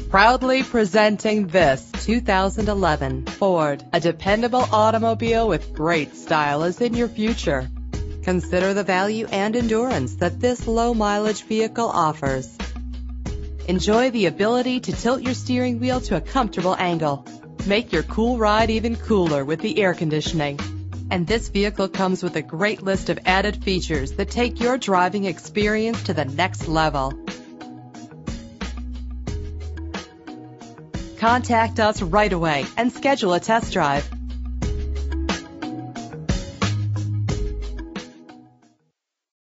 Proudly presenting this 2011 Ford. A dependable automobile with great style is in your future. Consider the value and endurance that this low-mileage vehicle offers. Enjoy the ability to tilt your steering wheel to a comfortable angle. Make your cool ride even cooler with the air conditioning. And this vehicle comes with a great list of added features that take your driving experience to the next level. Contact us right away and schedule a test drive.